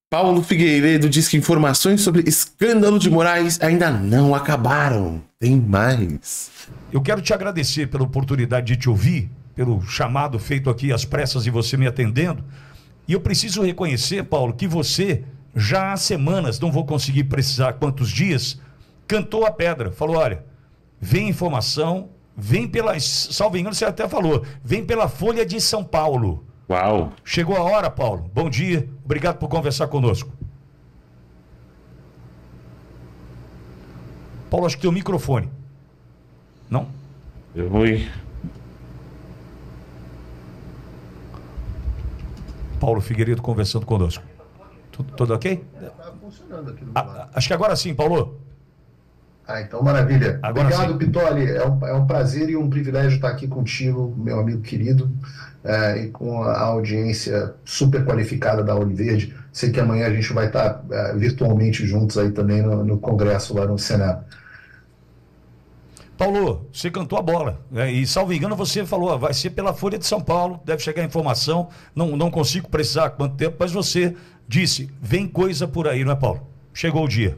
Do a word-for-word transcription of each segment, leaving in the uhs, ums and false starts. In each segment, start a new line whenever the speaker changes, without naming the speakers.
Paulo Figueiredo diz que informações sobre escândalo de Moraes ainda não acabaram. Tem mais.
Eu quero te agradecer pela oportunidade de te ouvir, pelo chamado feito aqui às pressas e você me atendendo. E eu preciso reconhecer, Paulo, que você já há semanas, não vou conseguir precisar quantos dias, cantou a pedra. Falou, olha, vem informação, vem pela, salvo engano, você até falou, vem pela Folha de São Paulo.
Uau.
Chegou a hora, Paulo. Bom dia. Obrigado por conversar conosco. Paulo, acho que tem o microfone. Não?
Eu vou ir.
Paulo Figueiredo conversando conosco. Tudo, tudo ok?
Está funcionando aqui do
Ah,
lado.
acho que agora sim, Paulo.
Ah, então maravilha.
Agora
Obrigado,
sim.
Pitoli. É um, é um prazer e um privilégio estar aqui contigo, meu amigo querido, é, e com a audiência super qualificada da Oliverde. Sei que amanhã a gente vai estar é, virtualmente juntos aí também no, no Congresso, lá no Senado.
Paulo, você cantou a bola, né? E salvo engano você falou, ah, vai ser pela Folha de São Paulo, deve chegar a informação, não, não consigo precisar quanto tempo, mas você disse, vem coisa por aí, não é, Paulo? Chegou o dia.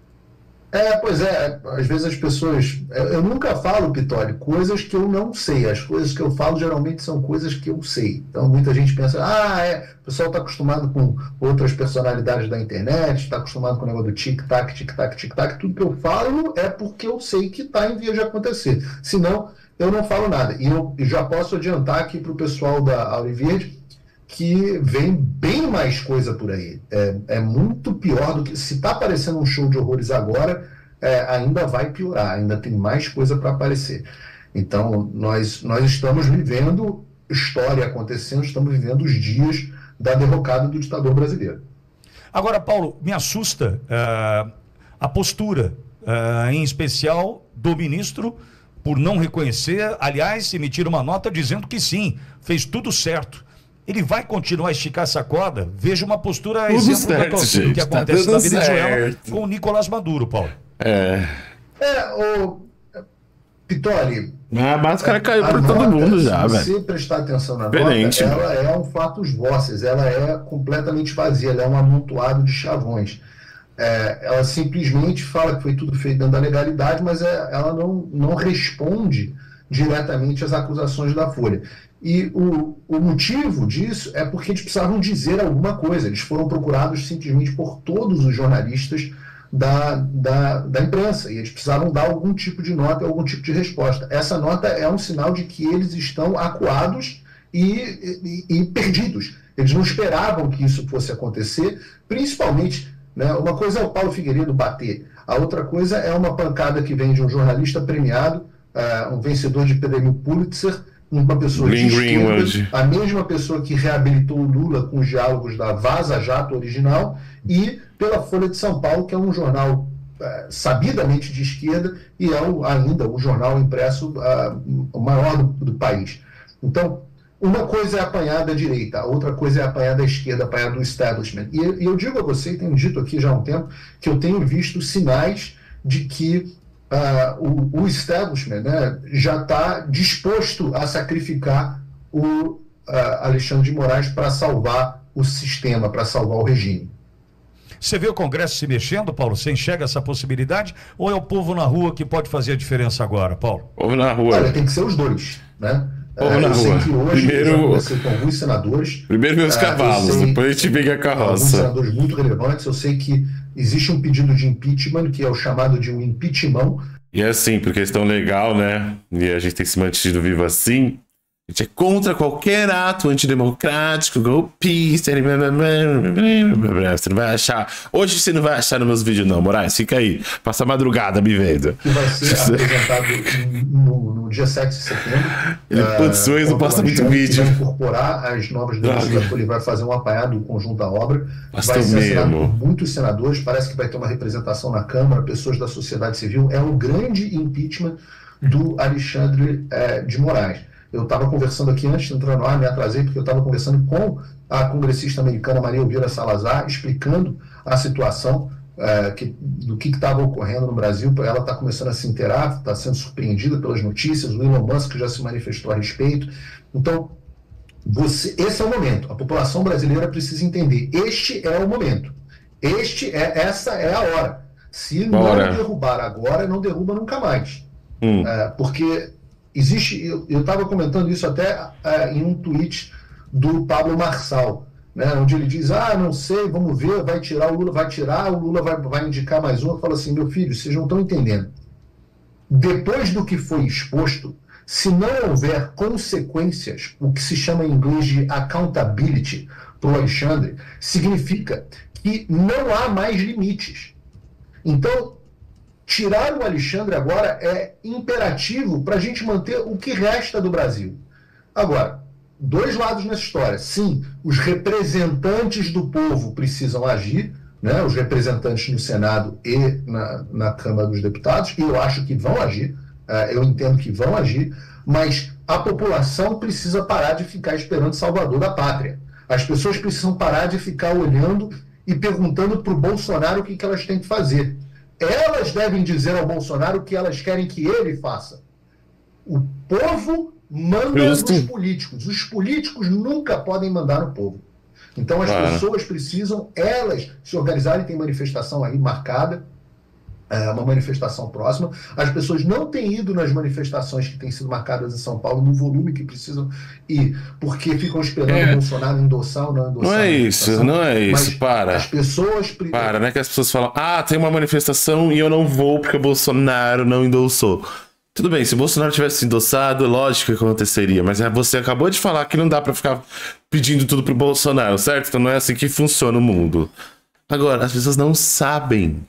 É, pois é, às vezes as pessoas... Eu, eu nunca falo, Pitoli, coisas que eu não sei. As coisas que eu falo geralmente são coisas que eu sei. Então muita gente pensa, ah, é, o pessoal está acostumado com outras personalidades da internet, está acostumado com o negócio do tic-tac, tic-tac, tic-tac. Tudo que eu falo é porque eu sei que está em vias de acontecer. Senão, eu não falo nada. E eu já posso adiantar aqui para o pessoal da Oliverde que vem bem mais coisa por aí. É, é muito pior do que... Se está aparecendo um show de horrores agora, é, ainda vai piorar, ainda tem mais coisa para aparecer. Então, nós, nós estamos vivendo história acontecendo, estamos vivendo os dias da derrocada do ditador brasileiro.
Agora, Paulo, me assusta uh, a postura, uh, em especial do ministro, por não reconhecer, aliás, emitir uma nota dizendo que sim, fez tudo certo. Ele vai continuar a esticar essa corda? Veja uma postura
Tudo
exemplo
certo,
da, do
gente,
que
tá
acontece
tudo
na Venezuela
certo.
com o Nicolás Maduro, Paulo.
É.
É, o Pitoli...
A máscara caiu
a
por
nota,
todo mundo já,
se
velho.
você prestar atenção na
Diferente,
nota, ela é um fatos vossos, ela é completamente vazia, ela é um amontoado de chavões. É, ela simplesmente fala que foi tudo feito dentro da legalidade, mas é, ela não, não responde diretamente às acusações da Folha. E o, o motivo disso é porque eles precisavam dizer alguma coisa. Eles foram procurados simplesmente por todos os jornalistas da, da, da imprensa, e eles precisavam dar algum tipo de nota, algum tipo de resposta. Essa nota é um sinal de que eles estão acuados e, e, e perdidos. Eles não esperavam que isso fosse acontecer, principalmente, né, uma coisa é o Paulo Figueiredo bater, a outra coisa é uma pancada que vem de um jornalista premiado, uh, um vencedor de prêmio Pulitzer, uma pessoa
Green
de esquerda,
Greenwood.
a mesma pessoa que reabilitou o Lula com os diálogos da Vaza Jato original, e pela Folha de São Paulo, que é um jornal uh, sabidamente de esquerda e é o, ainda o jornal impresso uh, o maior do, do país. Então, uma coisa é apanhar da direita, a outra coisa é apanhar da esquerda, apanhar do establishment. E, e eu digo a você, e tenho dito aqui já há um tempo, que eu tenho visto sinais de que Uh, o, o establishment, né, já está disposto a sacrificar o uh, Alexandre de Moraes para salvar o sistema, para salvar o regime.
Você vê o Congresso se mexendo, Paulo? Você enxerga essa possibilidade? Ou é o povo na rua que pode fazer a diferença agora, Paulo?
Povo na rua.
Olha, tem que ser os dois, né?
Povo
Uh,
na
eu
rua.
sei que hoje
Primeiro-
eu já conversei com alguns senadores.
Primeiro meus
uh,
cavalos,
eu sei-
depois a gente pega a
Alguns
carroça.
senadores muito relevantes. Eu sei que existe um pedido de impeachment, que é o chamado de um impeachment.
E é assim, por questão legal, né? E a gente tem se mantido vivo assim. A gente é contra qualquer ato antidemocrático, golpista. Você não vai achar. Hoje você não vai achar nos meus vídeos, não, Moraes. Fica aí. Passa a madrugada me vendo.
Que vai ser apresentado no, no dia sete de setembro.
Ele, putz, o Enzo
uh,
posta muito
Alexandre,
vídeo.
que vai incorporar as novas denúncias
Droga.
da Folha, ele vai fazer um apanhado do conjunto da obra.
Postou
vai ser assinado
mesmo.
por muitos senadores, parece que vai ter uma representação na Câmara, pessoas da sociedade civil. É um grande impeachment do Alexandre eh, de Moraes. Eu estava conversando aqui antes de entrar no ar, me atrasei, porque eu estava conversando com a congressista americana Maria Elvira Salazar, explicando a situação é, que, do que estava ocorrendo no Brasil. Ela está começando a se inteirar, está sendo surpreendida pelas notícias, o Elon Musk já se manifestou a respeito. Então, você, esse é o momento. A população brasileira precisa entender, este é o momento. Este é, essa é a hora. Se
Bora.
não derrubar agora, não derruba nunca mais.
Hum.
É, porque existe, eu estava comentando isso até é, em um tweet do Pablo Marçal, né, onde ele diz, ah, não sei, vamos ver, vai tirar o Lula, vai tirar, o Lula vai, vai indicar mais um. Eu falo assim, meu filho, vocês não estão entendendo. Depois do que foi exposto, se não houver consequências, o que se chama em inglês de accountability para o Alexandre, significa que não há mais limites. Então, tirar o Alexandre agora é imperativo para a gente manter o que resta do Brasil. Agora, dois lados nessa história. Sim, os representantes do povo precisam agir, né? Os representantes no Senado e na, na Câmara dos Deputados, e eu acho que vão agir, uh, eu entendo que vão agir, mas a população precisa parar de ficar esperando Salvador da pátria. As pessoas precisam parar de ficar olhando e perguntando para o Bolsonaro o que, que elas têm que fazer. Elas devem dizer ao Bolsonaro o que elas querem que ele faça. O povo manda
Justo.
nos políticos. Os políticos nunca podem mandar no povo. Então as
Claro.
pessoas precisam, elas, se organizarem. Tem manifestação aí marcada, é, uma manifestação próxima. As pessoas não têm ido nas manifestações que têm sido marcadas em São Paulo no volume que precisam ir, porque ficam esperando
É.
o Bolsonaro endossar ou não endossar.
Não é
a
isso,
manifestação.
não é isso,
Mas
para.
As pessoas... pre-
Para, né? Que as pessoas falam, ah, tem uma manifestação e eu não vou porque o Bolsonaro não endossou. Tudo bem, se o Bolsonaro tivesse endossado, lógico que aconteceria, mas é, você acabou de falar que não dá pra ficar pedindo tudo pro Bolsonaro, certo? Então não é assim que funciona o mundo. Agora, as pessoas não sabem.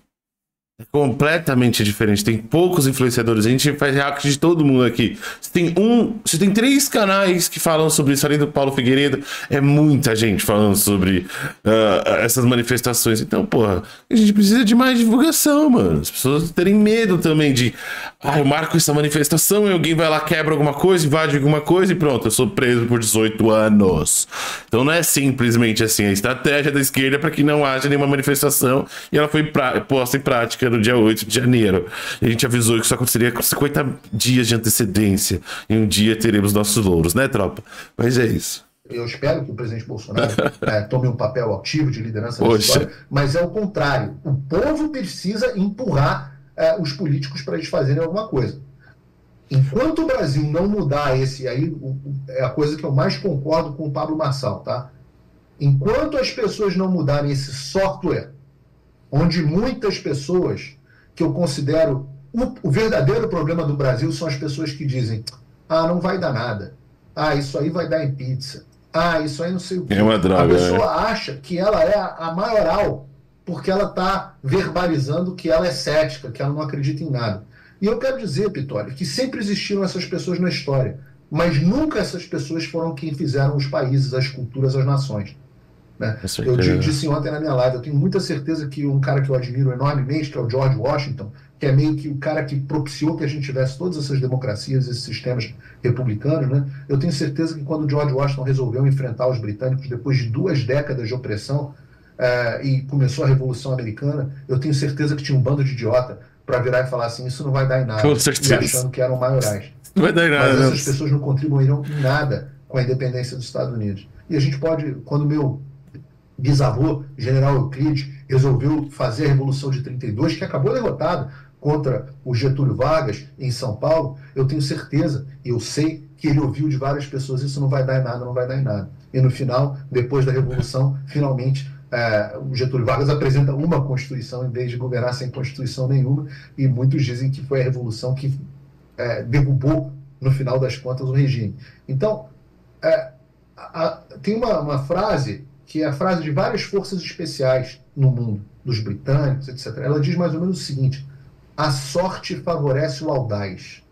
É completamente diferente. Tem poucos influenciadores. A gente faz react de todo mundo aqui. Você tem um. Você tem três canais que falam sobre isso, além do Paulo Figueiredo. É muita gente falando sobre uh, essas manifestações. Então, porra, a gente precisa de mais divulgação, mano. As pessoas terem medo também de. Ah, eu marco essa manifestação e alguém vai lá, quebra alguma coisa, invade alguma coisa e pronto, eu sou preso por dezoito anos. Então não é simplesmente assim. A estratégia da esquerda é para que não haja nenhuma manifestação e ela foi pra... posta em prática no dia oito de janeiro. E a gente avisou que isso aconteceria com cinquenta dias de antecedência. E um dia teremos nossos louros, né, tropa? Mas é isso.
Eu espero que o presidente Bolsonaro é, tome um papel ativo de liderança nessa
Poxa.
história, mas é o contrário. O povo precisa empurrar é, os políticos para eles fazerem alguma coisa. Enquanto o Brasil não mudar esse, aí o, o, é a coisa que eu mais concordo com o Pablo Marçal, tá? Enquanto as pessoas não mudarem esse software, onde muitas pessoas que eu considero o, o verdadeiro problema do Brasil são as pessoas que dizem, ah, não vai dar nada, ah, isso aí vai dar em pizza, ah, isso aí não sei o que.
É uma droga,
a pessoa
né?
acha que ela é a, a maioral porque ela está verbalizando que ela é cética, que ela não acredita em nada. E eu quero dizer, Pitório, que sempre existiram essas pessoas na história, mas nunca essas pessoas foram quem fizeram os países, as culturas, as nações. Né? Eu disse ontem na minha live, eu tenho muita certeza que um cara que eu admiro enormemente, que é o George Washington, que é meio que o cara que propiciou que a gente tivesse todas essas democracias, esses sistemas republicanos, né? Eu tenho certeza que quando o George Washington resolveu enfrentar os britânicos depois de duas décadas de opressão uh, e começou a Revolução Americana, eu tenho certeza que tinha um bando de idiota para virar e falar assim, isso não vai dar em nada,
Com certeza.
e achando que eram maiorais.
Não vai dar em nada.
Mas
não.
essas pessoas não contribuíram em nada com a independência dos Estados Unidos. E a gente pode, quando meu bisavô, general Euclides, resolveu fazer a Revolução de trinta e dois, que acabou derrotada contra o Getúlio Vargas em São Paulo, eu tenho certeza, e eu sei que ele ouviu de várias pessoas, isso não vai dar em nada, não vai dar em nada. E no final, depois da Revolução, finalmente, é, o Getúlio Vargas apresenta uma Constituição em vez de governar sem Constituição nenhuma, e muitos dizem que foi a Revolução que é, derrubou, no final das contas, o regime. Então, é, a, a, tem uma, uma frase que é a frase de várias forças especiais no mundo, dos britânicos, etcétera. Ela diz mais ou menos o seguinte: a sorte favorece o audaz.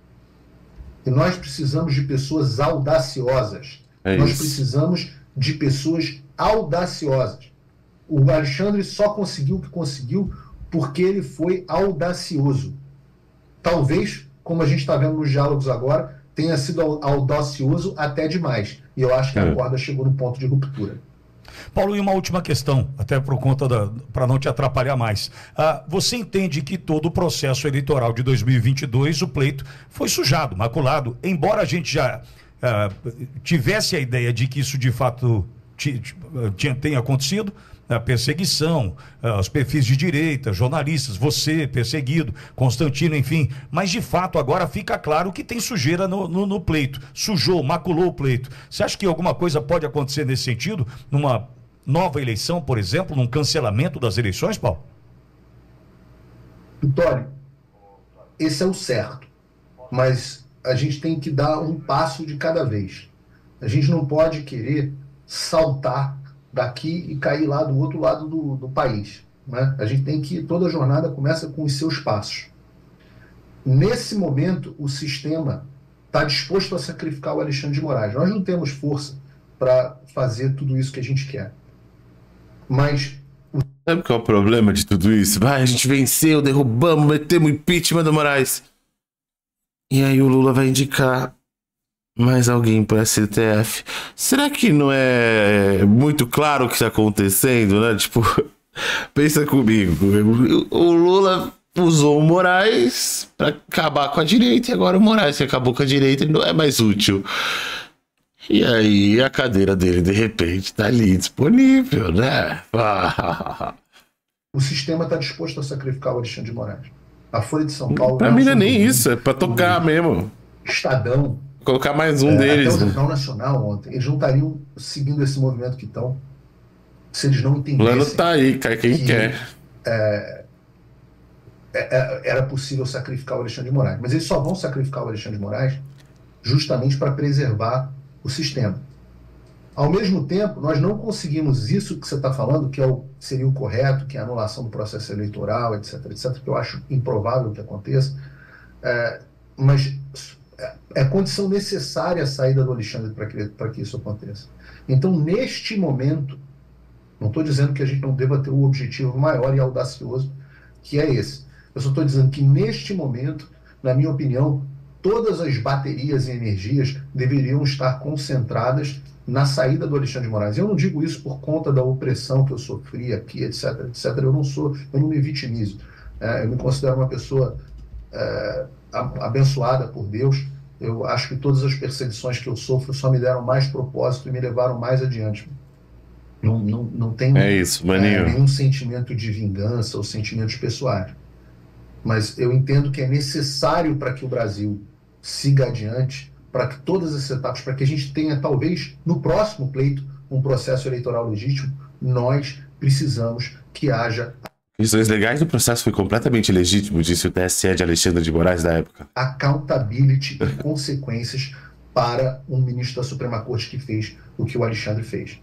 E nós precisamos de pessoas audaciosas.
É
nós
isso.
precisamos de pessoas audaciosas. O Alexandre só conseguiu o que conseguiu porque ele foi audacioso. Talvez, como a gente está vendo nos diálogos agora, tenha sido audacioso até demais. E eu acho que
É.
a corda chegou no ponto de ruptura.
Paulo, e uma última questão, até por conta da, para não te atrapalhar mais. Ah, você entende que todo o processo eleitoral de dois mil e vinte e dois, o pleito foi sujado, maculado, embora a gente já ah, tivesse a ideia de que isso de fato ti- ti- tinha, tenha acontecido, a perseguição, os perfis de direita, jornalistas, você perseguido, Constantino, enfim. Mas, de fato, agora fica claro que tem sujeira no, no, no pleito. Sujou, maculou o pleito. Você acha que alguma coisa pode acontecer nesse sentido? Numa nova eleição, por exemplo, num cancelamento das eleições, Paulo?
Vitório, esse é o certo. Mas a gente tem que dar um passo de cada vez. A gente não pode querer saltar daqui e cair lá do outro lado do, do país, né? A gente tem que, toda a jornada começa com os seus passos. Nesse momento, o sistema está disposto a sacrificar o Alexandre de Moraes. Nós não temos força para fazer tudo isso que a gente quer. Mas...
Sabe qual é o problema de tudo isso? Vai, a gente venceu, derrubamos, metemos impeachment do Moraes. E aí o Lula vai indicar mais alguém para S T F. Será que não é muito claro o que está acontecendo, né? Tipo, pensa comigo. O Lula usou o Moraes para acabar com a direita e agora o Moraes que acabou com a direita não é mais útil. E aí a cadeira dele de repente está ali disponível, né?
O sistema está disposto a sacrificar o Alexandre de Moraes. A Folha de São Paulo...
Para mim não é nem isso, é para tocar mesmo.
Estadão...
Colocar mais um
é,
deles.
Até o Jornal Nacional ontem, eles não estariam seguindo esse movimento que estão se eles não
O
entendessem...
plano tá aí, cai quem
que,
quer.
É, é, era possível sacrificar o Alexandre de Moraes. Mas eles só vão sacrificar o Alexandre de Moraes justamente para preservar o sistema. Ao mesmo tempo, nós não conseguimos isso que você está falando, que é o, seria o correto, que é a anulação do processo eleitoral, etc, etc, que eu acho improvável que aconteça, é, mas é condição necessária a saída do Alexandre para que, para que isso aconteça. Então, neste momento, não estou dizendo que a gente não deva ter um objetivo maior e audacioso, que é esse. Eu só estou dizendo que, neste momento, na minha opinião, todas as baterias e energias deveriam estar concentradas na saída do Alexandre de Moraes. Eu não digo isso por conta da opressão que eu sofri aqui, etc, etc. Eu não sou, eu não me vitimizo. É, eu me considero uma pessoa é, abençoada por Deus. Eu acho que todas as perseguições que eu sofro só me deram mais propósito e me levaram mais adiante. Não, não, não tenho
é isso, maninho.
É, nenhum sentimento de vingança ou sentimentos pessoais. Mas eu entendo que é necessário para que o Brasil siga adiante, para que todas essas etapas, para que a gente tenha, talvez, no próximo pleito, um processo eleitoral legítimo, nós precisamos que haja...
Questões legais do processo foi completamente legítimo, disse o T S E de Alexandre de Moraes da época.
Accountability e consequências para um ministro da Suprema Corte que fez o que o Alexandre fez.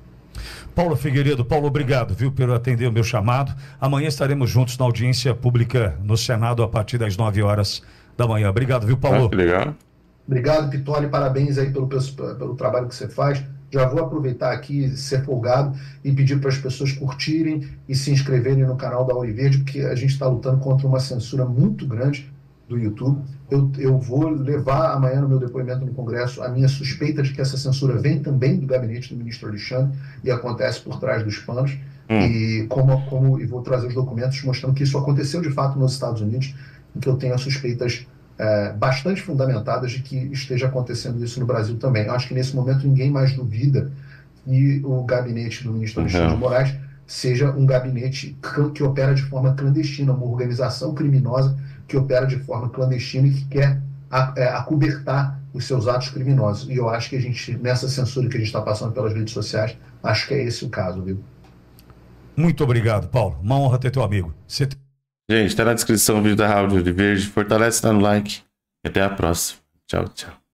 Paulo Figueiredo, Paulo, obrigado, viu, por atender o meu chamado. Amanhã estaremos juntos na audiência pública no Senado a partir das nove horas da manhã. Obrigado, viu, Paulo?
Ah, que legal.
Obrigado, Pitoli, parabéns aí pelo, pelo trabalho que você faz. Já vou aproveitar aqui, ser folgado e pedir para as pessoas curtirem e se inscreverem no canal da Ouro Verde, porque a gente está lutando contra uma censura muito grande do YouTube. Eu, eu vou levar amanhã no meu depoimento no Congresso a minha suspeita de que essa censura vem também do gabinete do ministro Alexandre e acontece por trás dos panos. Hum. E, como, como, e vou trazer os documentos mostrando que isso aconteceu de fato nos Estados Unidos, em que eu tenho as suspeitas É, bastante fundamentadas de que esteja acontecendo isso no Brasil também. Eu acho que nesse momento ninguém mais duvida que o gabinete do ministro Alexandre de Moraes seja um gabinete que opera de forma clandestina, uma organização criminosa que opera de forma clandestina e que quer acobertar os seus atos criminosos. E eu acho que a gente, nessa censura que a gente está passando pelas redes sociais, acho que é esse o caso, viu?
Muito obrigado, Paulo. Uma honra ter teu amigo. Você...
Gente, tá na descrição o vídeo da Rádio Ouro Verde. Fortalece, dá no like. E até a próxima. Tchau, tchau.